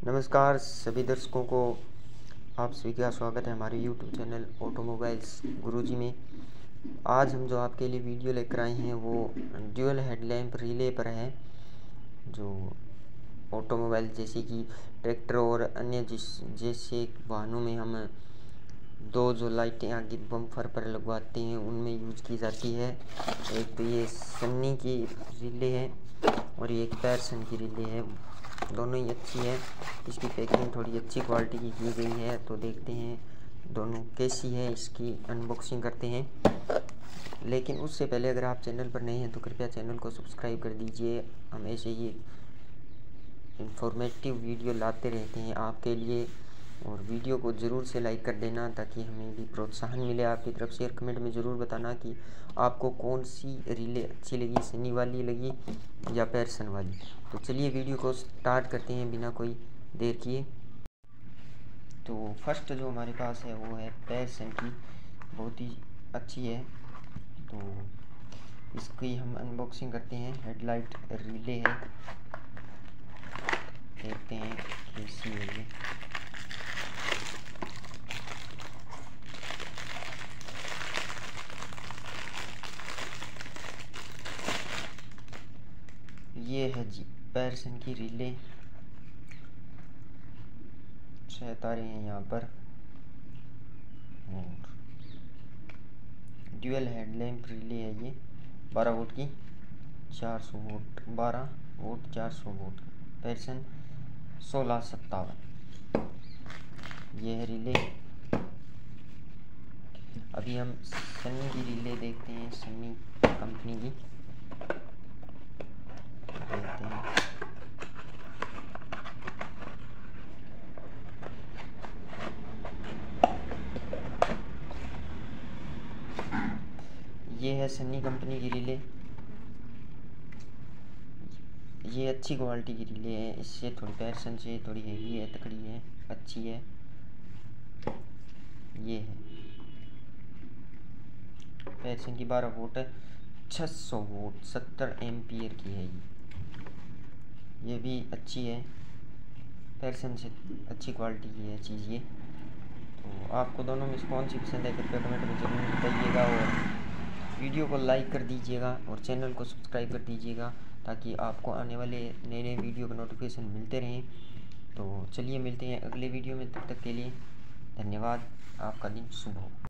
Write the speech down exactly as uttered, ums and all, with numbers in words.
नमस्कार सभी दर्शकों को, आप सभी का स्वागत है हमारे यूट्यूब चैनल ऑटोमोबाइल्स गुरुजी में। आज हम जो आपके लिए वीडियो लेकर आए हैं वो ड्यूल हेडलैम्प रिले पर है, जो ऑटोमोबाइल जैसे कि ट्रैक्टर और अन्य जिस जैसे वाहनों में हम दो जो लाइटें आगे बम्पर पर लगवाते हैं उनमें यूज़ की जाती है। एक तो ये सन्नी की रिले है और ये एक पैरसन की रिले है, दोनों ही अच्छी है। इसकी पैकिंग थोड़ी अच्छी क्वालिटी की की गई है, तो देखते हैं दोनों कैसी है, इसकी अनबॉक्सिंग करते हैं। लेकिन उससे पहले अगर आप चैनल पर नए हैं तो कृपया चैनल को सब्सक्राइब कर दीजिए। हम ऐसे ही इंफॉर्मेटिव वीडियो लाते रहते हैं आपके लिए, और वीडियो को ज़रूर से लाइक कर देना ताकि हमें भी प्रोत्साहन मिले आपकी तरफ से। कमेंट में ज़रूर बताना कि आपको कौन सी रिले अच्छी लगी, सनी वाली लगी या पैरसन वाली। तो चलिए वीडियो को स्टार्ट करते हैं बिना कोई देर किए। तो फर्स्ट जो हमारे पास है वो है पैरसन की, बहुत ही अच्छी है। तो इसकी हम अनबॉक्सिंग करते हैं। हेडलाइट रिले है, देखते हैं कैसी है ये। ये है जी पैरसन की रिले, छह तारे हैं यहाँ पर, और ड्यूल हेडलैम्प रिले है ये। बारह वोल्ट की, चार सौ वोल्ट, बारह वोल्ट चार सौ वोल्ट, पैरसन सोलह सत्तावन, ये है रिले। अभी हम सन्नी की रिले देखते हैं, सन्नी कंपनी की देखते हैं। ये है सन्नी कंपनी की रिले, ये अच्छी क्वालिटी की रिले है। इससे थोड़ी पैरसन से थोड़ी हेवी है, तकड़ी है, अच्छी है। ये है पैरसन की, बारह वोल्ट छह सौ वोल्ट, सत्तर एम्पियर की है ये ये भी अच्छी है, पैरसन से अच्छी क्वालिटी की है चीज़ ये। तो आपको दोनों में से कौन सी पसंद है कृपया कमेंट में ज़रूर बताइएगा, और वीडियो को लाइक कर दीजिएगा और चैनल को सब्सक्राइब कर दीजिएगा ताकि आपको आने वाले नए नए वीडियो का नोटिफिकेशन मिलते रहें। तो चलिए मिलते हैं अगले वीडियो में, तब तक के लिए धन्यवाद। आपका दिन शुभ हो।